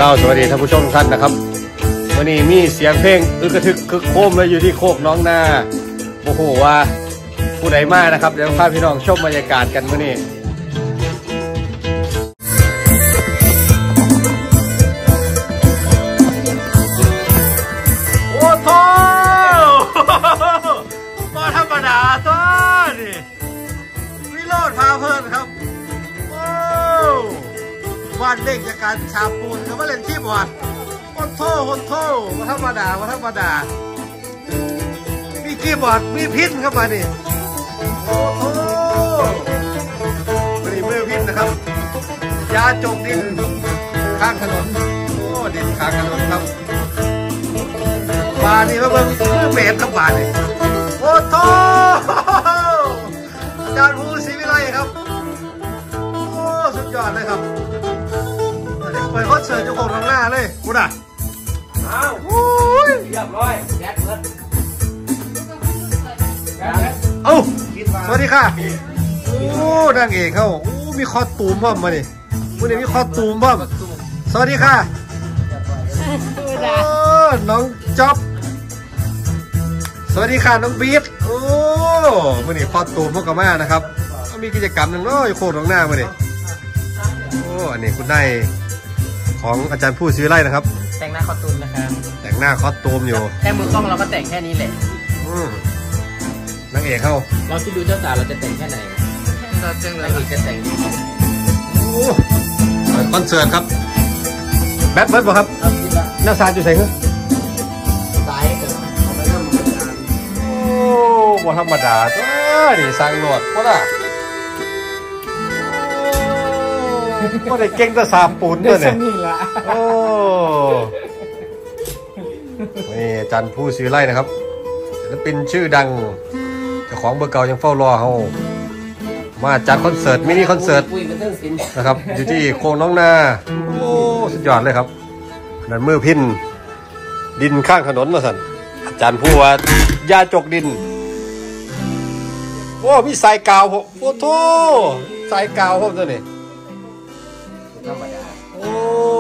ล่าสวัสดีท่านผู้ชมทุกท่านนะครับวันนี้มีเสียงเพลงอึกกระทึกคึกโครมเลยอยู่ที่โคกน้องนาโอ้โหว่าผู้ใดมานะครับเดี๋ยวพาพี่น้องชมบรรยากาศกันวันนี้โอ้โหมาธรรมดาตัวนี่วิโรจน์พาเพลินครับวาดเล่งจากการฉาบปูนเขามาเล่นคีย์บอร์ดคนโท่มาธรรมดามีคีย์บอร์ดมีพินเข้ามานี่โอ้โหมีมือพินนะครับยาจกดินข้างถนนโอ้ดินข้างถนนครับบานี่มาเบิ่งมือเบสครับบานี่โอ้โหอาจารย์ภูศรีวิไลครับโอ้สุดยอดเลยครับเปิดคอนเสิร์ตเจ้าของทางหน้าเลยกูด่ะอ้าวเรียบร้อยแก๊สเบิร์ดเอ้าสวัสดีค่ะโอ้นางเอกเขาโอ้มีคอตูมบ้างมาดิวันนี้มีคอตูมบ้างสวัสดีค่ะโอ้น้องจ๊อบสวัสดีค่ะน้องบีทโอ้วันนี้คอตูมพวกกับแม่นะครับมีกิจกรรมหนึ่งเนาะอยู่โคตรทางหน้ามาดิโอ้อันนี้คุณได้ของอาจารย์ผู้ซื้อไร่นะครับแต่งหน้าคอสตูมนะครับแต่งหน้าคอสตูมอยู่แค่มือกล้องเราก็แต่งแค่นี้แหละนางเอกเข้าเราคิดดูเจ้าสาวเราจะแต่งแค่ไหนเราจึงเลยจะแต่งคอนเสิร์ตครับแบทเบิร์ดป่ะครับหน้าซาจุดใส่ขึ้นสายเอาไปเริ่มทำงานโอ้บ่ธรรมดาตัวนี่สร้างโหลดก็ได้ก็ได้เก่งแต่สามปูนด้วยเนี่ยโอ้นี่อาจารย์ผู้ซื้อไร่นะครับศิลปินชื่อดังเจ้าของเบอร์เก่ายังเฝ้ารอเขามาจัดคอนเสิร์ตมินิคอนเสิร์ตนะครับอยู่ที่โคกน้องนาโอ้สุดยอดเลยครับนั่นมือพินดินข้างถนนมาสั่นอาจารย์ผู้ว่ายาจกดินโอ้มีสายกาวผมโอ้โธ่สายกาวผมตัวนี้โอ้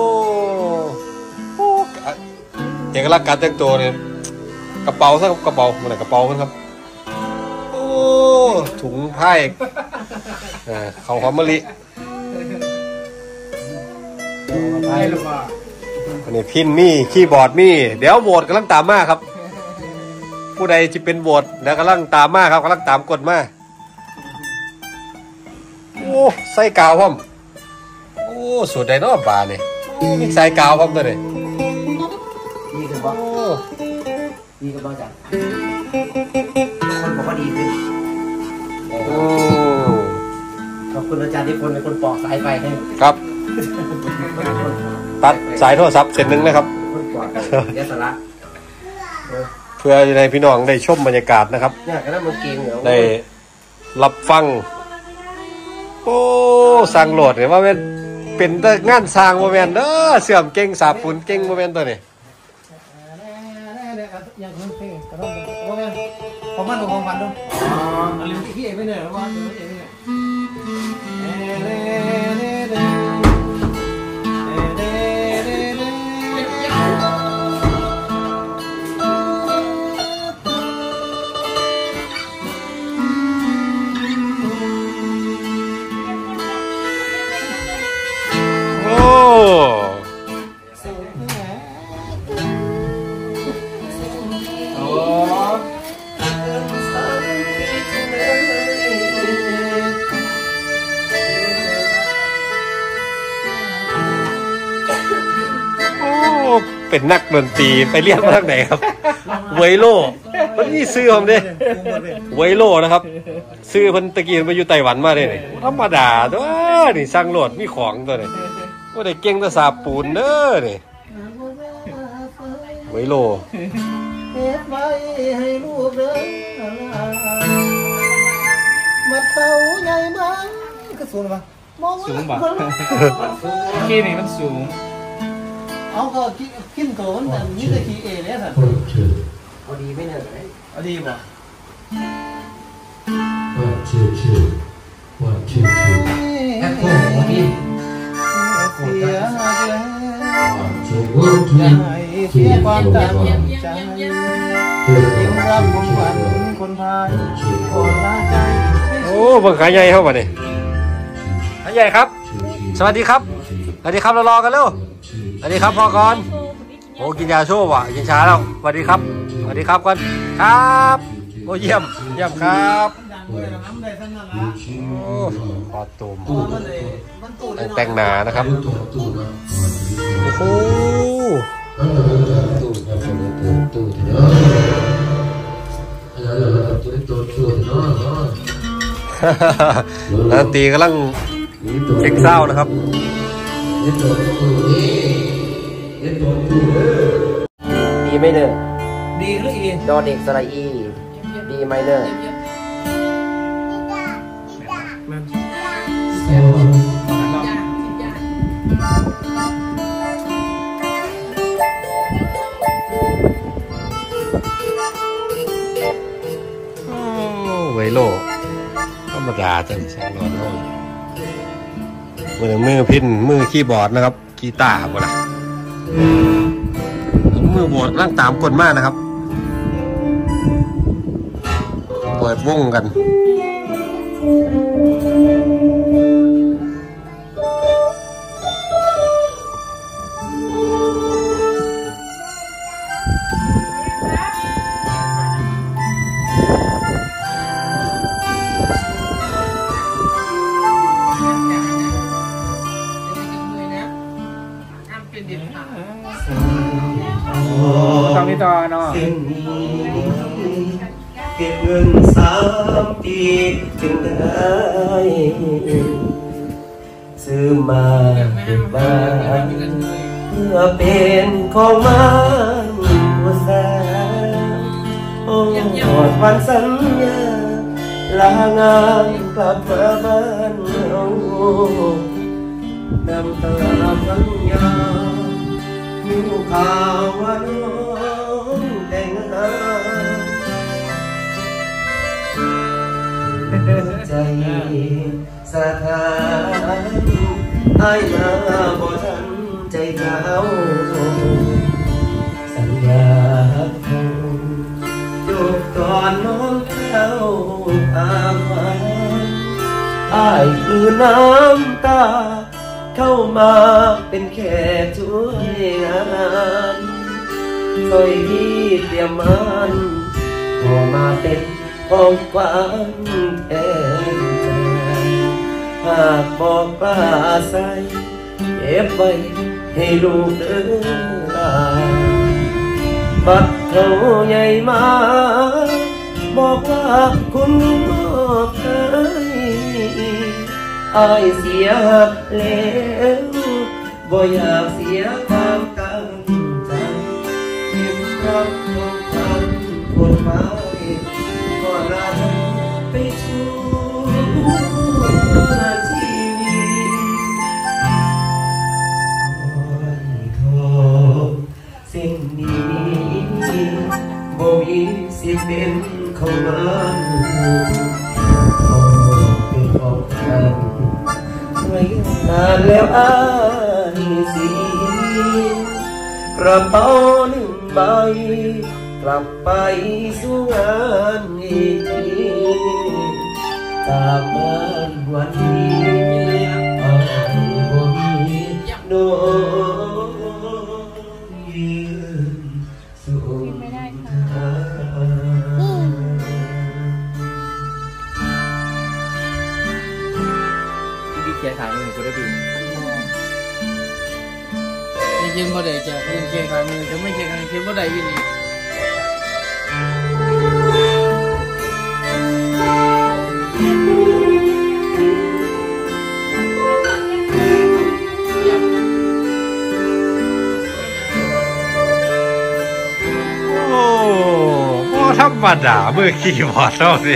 เอกลักษณ์การแต่งตัวเนี่ยกระเป๋าซะกระเป๋ามันไหนกระเป๋ามันครับโอ้ถุงผ้าเขาหอมมะลิอันนี้พินมี่คีย์บอร์ดมี่เดี๋ยวโหวตกำลังตามมาครับผู้ใดจะเป็นโหวตเดี๋ยวกำลังตามมาครับกำลังตามกดมาโอ้ใส่กาวพร้อมโอ้สูตรไดโนบาร์นี่มีสายกาวพร้อมตัวนี่ดีขึ้นป่ะดีขึ้นป่ะจ๊ะคนบอกว่าดีขึ้นโอ้ขอบคุณอาจารย์ที่คนเป็นคนปอกสายไฟให้ครับตัดสายโทรศัพท์เสร็จนึงนะครับเดี๋ยวสาระเพื่อในพี่น้องได้ชมบรรยากาศนะครับได้รับฟังโอ้สร้างโหลดเนี่ยว่าเป็นงานสร้างโมเมนต์เด้อเสื่อมเก่งสาบฝุ่นเก่งโมเมนต์ตัวนี้อย่างนี้เพลงกระโดดโมเมนต์ของมันของพันดูลืมพี่เอกไปเนี่ยว่าเอกเนี่ยเป็นนักดนตรีไปเรียนมาทางไหนครับไวโลมันนี่ซื้อผมดิไวโลนะครับซื้อพันตะกี้มาอยู่ไต้หวันมาเลยธรรมดาตัวนี่สร้างโหลดมีของตัวนี้ว่าได้เก่งแต่สาบปูนเด้อนี่ไวโลมาเต่าใหญ่บ้างก็สูงป่ะสูงป่ะขี้นี่มันสูงเอาก็กินโกนแต่นี่จะขี้เอเนี่ยสัตว์เอาดีไม่เนี่ยเอาดีป่ะแอปเปิ้ลดีเสียอย่าให้เสียความตั้งใจยิ้มรับของขวัญคนพายคนละใจโอ้เบิ่งขาใหญ่เข้ามาเนี่ยขาใหญ่ครับสวัสดีครับสวัสดีครับเรารอกันเร็วสวัสดีครับพ่อก่อนโอ้กินยาโชว์ว่ะกินช้าแล้วสวัสดีครับสวัสดีครับก่อนครับโอ้เยี่ยมเยี่ยมครับโอ้คอตุ่มแต่งหนานะครับโอ้โหนักตีกำลังเช็คเศร้านะครับดีไมเนอร์ดีหรืออีดอเด็กสระอีดีไมเนอร์ไวโลธรรมดาจังแสงร้อนห้องมือพินมือคีย์บอร์ดนะครับกีตาร์หมดละมือบอร์ดร่างตามกลมากนะครับเปิดวงกันตอนนี้ต่อเนาะเก็บเงิน3 ปีจึงได้ซื้อมาเก็บบ้านเพื่อเป็นของมันหัวแสนโอ้หอดวันสัญญาลางานกลับมาบ้านเราน้ำตาพังยามีข่าวว่าน้องแต่งงานใจสะท้านไอ้มาบ่ทันใจเจ้าสัญญาคงจูบก่อนน้องเข้าตามมาไอ้คือน้ำตาเข้ามาเป็นแค่ช่วยงานคอยที่เตรียมมันพอมาเป็นของขวัญแทนใจหากบอกกล้าใส่เก็บไว้ให้ลูกเดินลาบัดเขาใหญ่มาบอกว่าคุณมอบให้อายเสียแล้วบ่อยากเสียความตั้งใจยิ้มรับของขวัญคนหมายก็รักไปชั่วชีวิตสร้อยทองเส้นนี้บ่มีสิทธิ์เป็นของมันเป็นของกันไม่นานแล้วอ้ายสิกระเป๋า1 ใบกลับไปสู่งานอีกทีจากบ้านวันนี้อ้ายบ่มีโน้ยืนสูงทางพี่เกียร์ถ่ายมือกูได้ดียืนบ่ได้จะยืนเคียงข้างมือจะไม่เคียงข้างเคียงบ่ได้ยืนนี่ธรรมดามือคีย์บอร์ดเท่านี้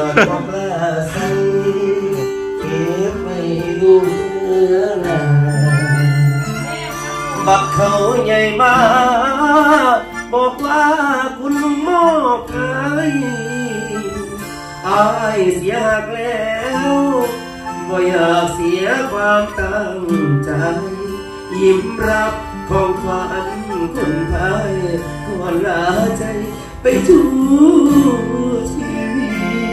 บักเขาใหญ่มาบอกว่าคุณมอบให้อายเสียหักแล้วบ่อยากเสียความตั้งใจยิ้มรับของขวัญคนไทยก่อนลาใจไปทุกชีวิ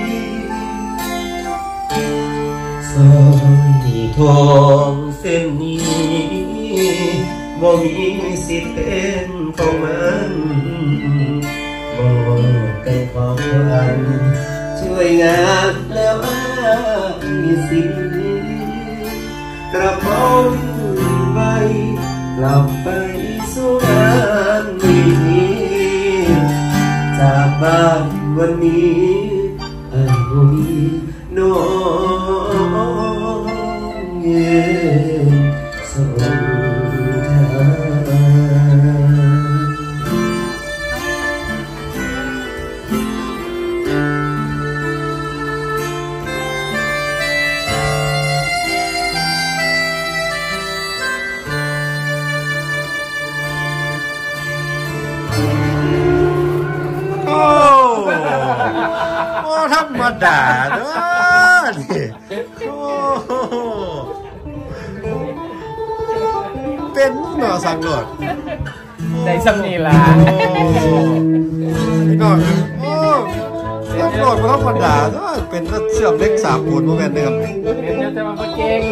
ตสร้อยทองเส้นนี้บ่มีสิทธิ์เป็นของมันบอกแต่ความหวังช่วยงานแล้วอ้ายสิกระเป๋าใบกลับไปสู่งานนี้จากบ้านวันนี้อันบ่มีน้องเย็นสงธรรมดาเด้อนี่เป็นหน่อสังโหลดได้สำนีละพี่น้องสังโหลดมันธรรมดาเด้อเป็นเชื่อมเล็ก3 ปูนโมเมนต์นะครับเดี๋ยวจะมาเก่ง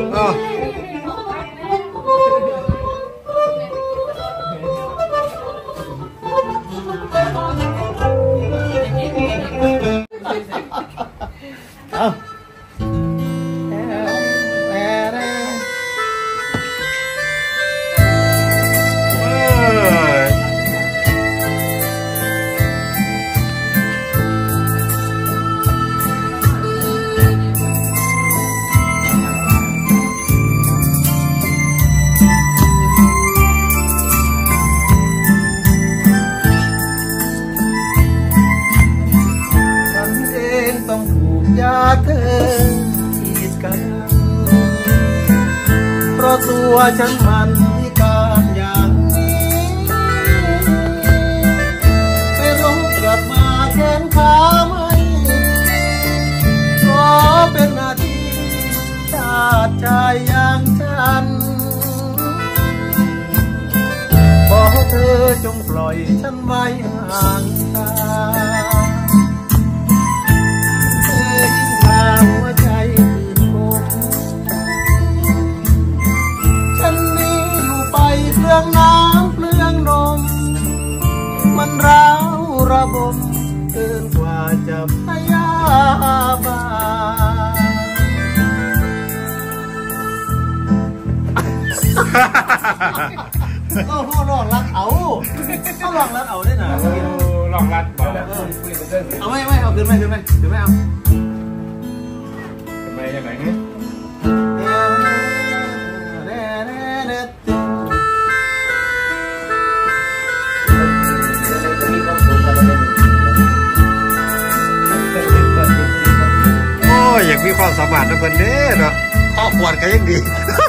เธอกีดกันเพราะตัวฉันมันพิการอย่างนี้ไปรบกลับมาแขนขาไม่ก็เป็นหน้าที่ชาติชายอย่างฉันขอเธอจงปล่อยฉันไว้ห่างตาหัวใจตื่นอกฉันนี้อยู่ไปเปลืองน้ำเปลืองนมมันร้าวระบมเกินกว่าจะพยาบาลก็พ่อลองรัดเอาก็ลองรัดเอาได้หน่อยลองรัดบอกเอาไม่เอาขึ้นไม่เอาไปยังไงเนี่ยโอ้ยอยากมีความสามารถนะเพื่อนเด้อเนาะข้อปวดก็ยังดี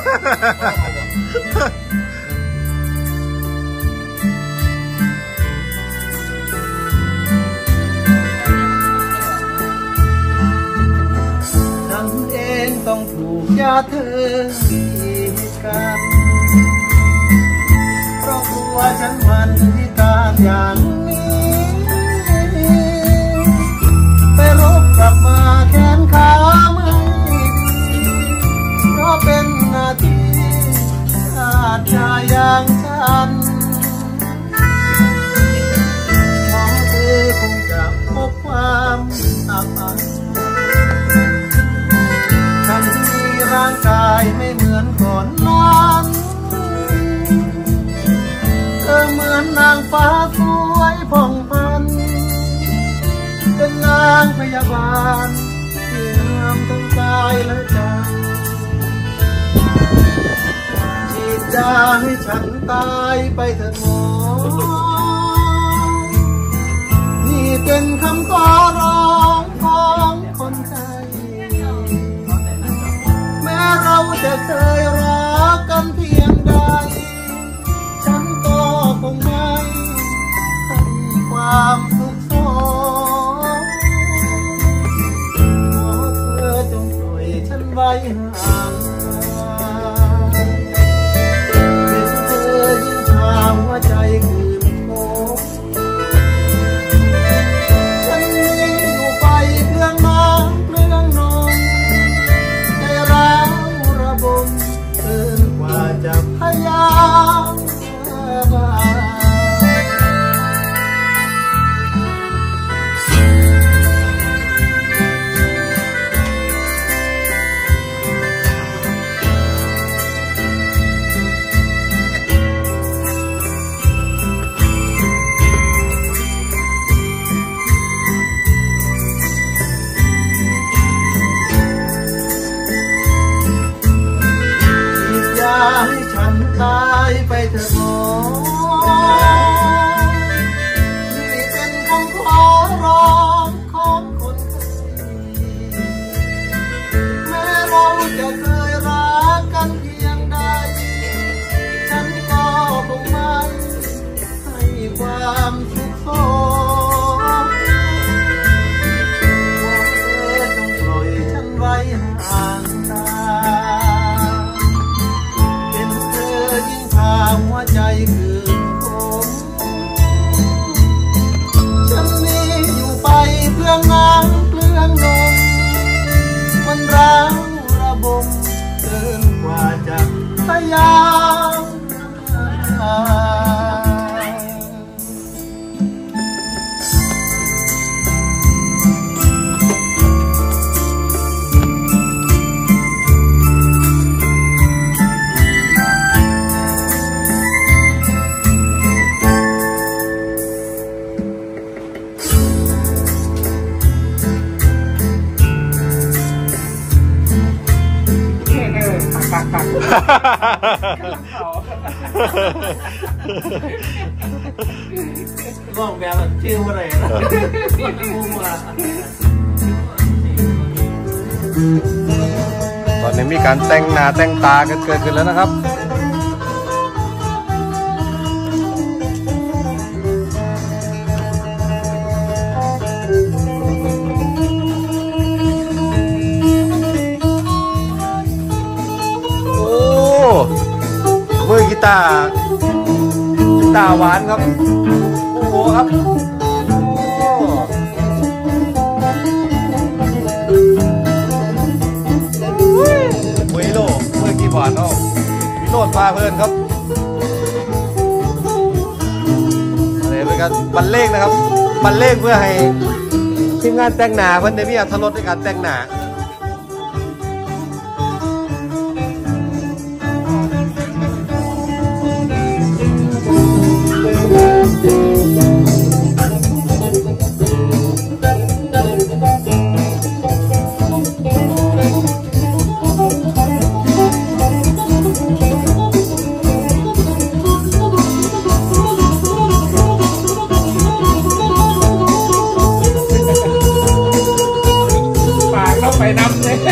ต้องถูกยาเธอกีดกันเพราะตัวฉันมันพิการอย่างนี้ไปรบกลับมาแขนขาไม่ดีเพราะเป็นหน้าที่ชาติชายอย่างฉันมองเธอคงจะพบความอับอายฉันมีร่างกายไม่เหมือนก่อนนั้นเธอเหมือนนางฟ้าสวยผ่องพันเป็นนางพยาบาลที่งามทั้งกายและใจฉีดยาให้ฉันตายไปเถิดหมอนี่เป็นคำขอร้องของคนไทยเราจะเคยรักกันเพียงใดฉันก็คงไม่ให้ความสุขสมขอเธอจงปล่อยฉันไว้ห่างเป็นเธอยิ่งพาหัวใจให้ฉันตายไปเถอะหมอนี่เป็นคำขอร้องของคนแม้เราจะเคยรักกันเพียงใดฉันก็คงไม่ให้ความสุขโศกไว้ห่างตาเป็นเธอยิ่งพาหัวใจคืนคมฉันนี้อยู่ไปเพื่อน้ำเปลืองนมมันร้าวระบมเกินกว่าจะพยายามลองแบบชื่อว่าอะไรนะตอนนี้มีการแต่งหน้าแต่งตากันเกิดขึ้นแล้วนะครับมือกีตาร์หวานครับโอ้โหครับวิโลมือกีบอร์ดเนาะวิโรจน์พาเพลินครับอะไรเป็นการบรรเลงนะครับบรรเลงเพื่อให้ทีมงานแต่งหน้าเพิ่นได้มีอรรถรสในการแต่งหน้าไปนำเลย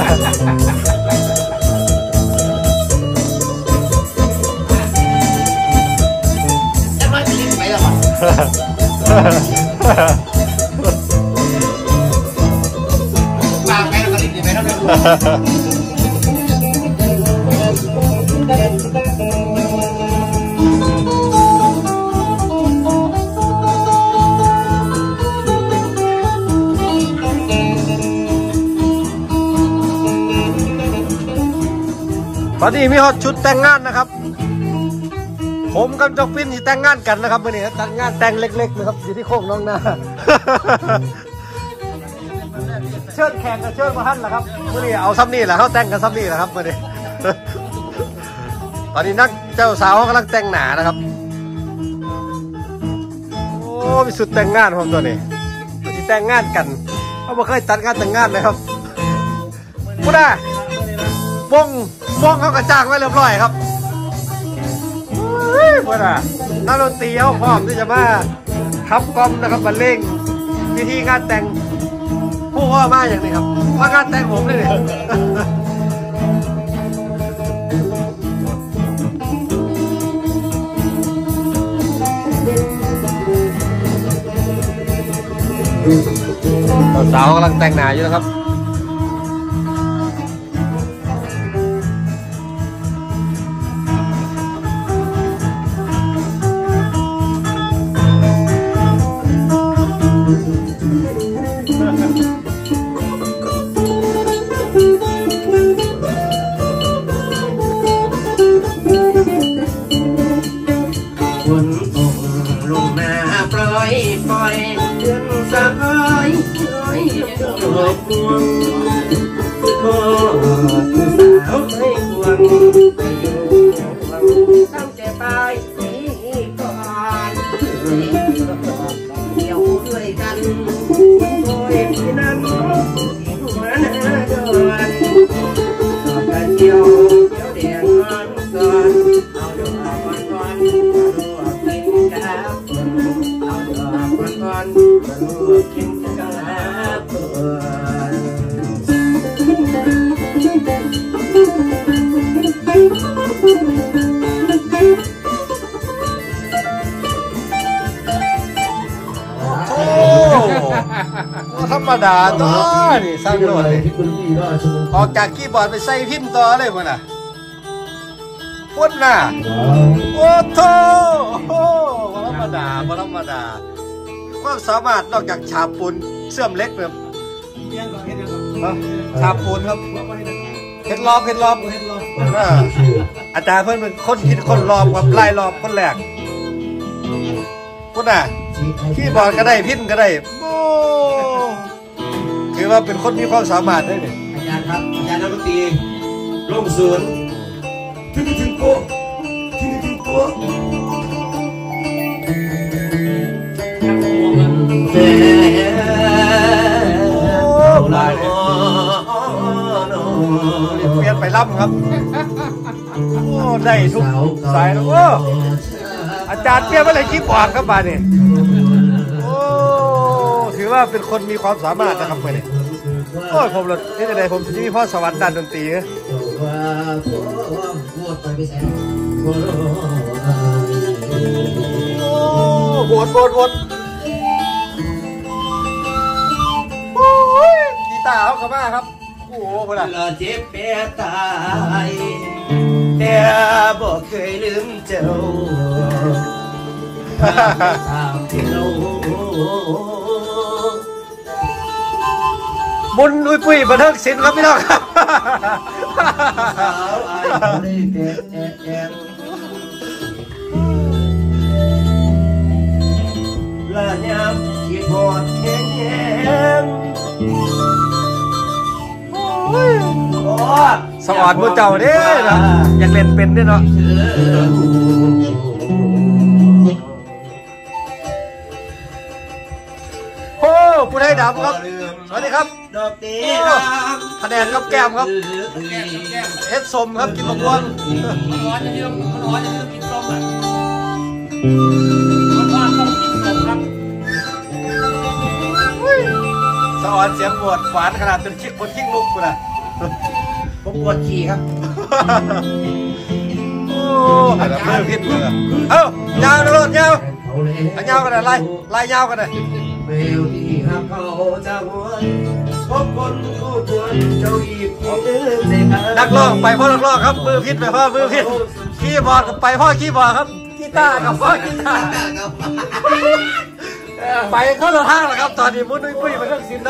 จะมากินไปหรอปากไปแล้วก็ลิ้นไปแล้วพอดีมีฮอตชุดแต่งงานนะครับผมกับจอกฟินที่แต่งงานกันนะครับวันนี้แต่งงานแต่งเล็กๆนะครับอยู่ที่โค้งน้องนาเชิญแขกกับเชิญมาท่านแหละครับวันนี้เอาซับนี่แหละเขาแต่งกันซับนี่แหละครับวันนี้ตอนนี้นักเจ้าสาวกำลังแต่งหนานะครับโอ้มีสุดแต่งงานผมตัวนี้ที่แต่งงานกันเขาไม่เคยตัดงานแต่งงานเลยครับพูดได้วงเขากระจางไว้เรียบร้อยครับเพื่อนนักดนตรีเขาพร้อมที่จะมาทับกล้อมนะครับบรรเลงพิธีงานแต่งผู้ว่ามาอย่างนี้ครับว่างานแต่งผมเลยสาวกำลังแต่งหน้าอยู่นะครับเดือนสายหอบพวงพ่อสาวให้ควงไปอยู่หวังตั้งแต่ปลายปีก่อนเดี่ยวด้วยกันโอยพี่นั้นหัวหน้าดอนตอบกระเจียวแดงอ่อนโอ้ธรรมดาตัวนี่สร้างโลดเลยออกจากคีย์บอร์ดไปใส่พิมพ์ต่อเลยมันน่ะพุ่นน่ะโอ้โธ่บ่ธรรมดาบ่ธรรมดาความสามารถนอกจากฉาบปูนเสื่อมเล็กแบบฉาบปูนครับเห็ดรอบอาจารย์เพิ่นเป็นคนคิดคนรอบกับไล่รอบคนแรกพุ่นน่ะคีย์บอร์ดก็ได้พิมพ์ก็ได้โอ้ถือว่าเป็นคนมีความสามารถได้เนี่ยอาจารย์ครับอาจารย์นักดนตรีลงศูนย์ถึงโป๊ะถึงโป๊ะเปลี่ยนไปล่ำครับโอ้ได้ทุกสายแล้วโอ้อาจารย์เปลี่ยนไปเลยคีย์บอร์ดครับมาเนี่ยโอ้ถือว่าเป็นคนมีความสามารถนะครับไปเนี่ยโอ้ยผมเลยนี่จะได้ผมจะมีพ่อสวรรค์ด้านดนตรีโหดโอ้ยกีตาร์เขาเข้ามาครับโอ้โหคนละเราเจ็บแผลตายแต่บอกเคยลืมเจ้าตามที่เราบุญอุ้ยปุ้ยบันเทิงศิลป์ครับพี่น้องครับลายามที่บอดแห้งสวัสดิ์พระเจ้าเด้อนะอยากเล่นเป็นด้วยเนาะโอ้ผู้ไทยดำครับสวัสดีครับคะแนนกับแก้มครับเฮ็ดสมครับกินมะม่วงร้อนจะยืมกินส้มอ่ะร้อนต้องกินส้มครับสวัสดิ์เสียงปวดหวานขนาดเป็นคนขี้ลุกกูนะผมปวดขี่ครับโอ้หันเพื่อพิษเลยเอ้ายาวนะรถยาวกันเลยไล่ยาวกันเลยเบลที่หักเขาจะหวนพบคนคู่ควรเจ้าอีกนักร้องไปพ่อนักร้องครับมือพิษไปพ่อมือพิษคีย์บอร์ดไปพ่อคีย์บอร์ดครับกีตาร์กับพ่อกีตาร์ไปเข้าตัวทางแล้วครับตอนนี้มุ้ยปุ้ยมาเรื่องซินโด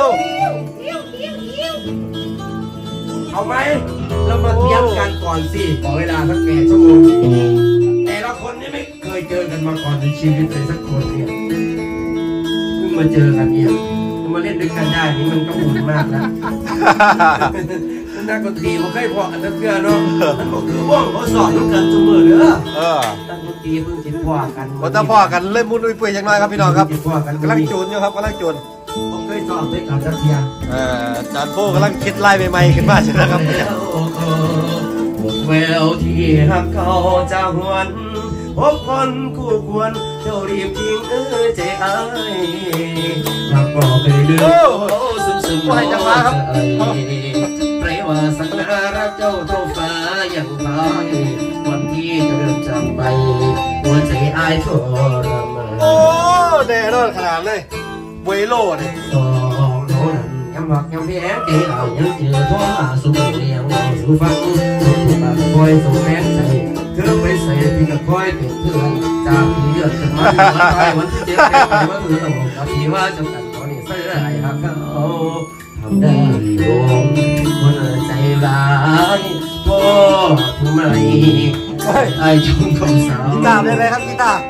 เอาไหมเรามาเตรียมกันก่อนสิขอเวลาสัก8 ชั่วโมงแต่ละคนนี่ไม่เคยเจอกันมาก่อนในชีวิตเลยสักคนเนี่ยเพิ่งมาเจอกันเนี่ยมาเล่นด้วยกันได้นี่มันก็บุญมากนะนักดนตรีมันเคยพอกันนักเพื่อนเนาะก็คือว่องเขาสอนกันเสมอเด้อนักดนตรีเพิ่งจิตพอกันวันจะพอกันเล่นมุ้ยปุ้ยอย่างน้อยครับพี่น้องครับกำลังจูนอยู่ครับกำลังจูนผมเคยสอนด้วยกันนักเรียนจานโฟกำลังคิดไล่ใหม่ๆขึ้นมาใช่ไหมครับแววที่หักเขาจะหวนพบคนคู่ควรเจ้ารีบทิ้งใจอ้ายหากบอกเคยลืมซึมๆให้จังหวะครับเปรว่าสักนารักเจ้าท้องฟ้าอย่างไรวันที่จะเริ่มจำไปหัวใจอ้ายทรมานโอ้เดรอนขนาดเลยเวโร่เนี่ยยังหวักยังแพ้เกเอายังเจอพ่อสุขเลี้ยงสู่ฟังปากคอยส่งแรงใจเธอไปใส่พี่กับคอยเป็นเพื่อนจากที่เดือดขึ้นมาวันที่เจ็บแก่ว่ามือกับที่ว่าจำกัดตอนนี้ใส่ได้หักเขาทำได้รวมคนใจร้ายพ่อทำไมไอ้ชมคำสาวกีตาร์เป็นไรครับกีตาร์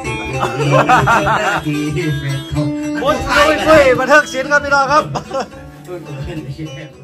มุ้ยปุ้ยมาเทิงศิลป์ครับพี่น้องครับ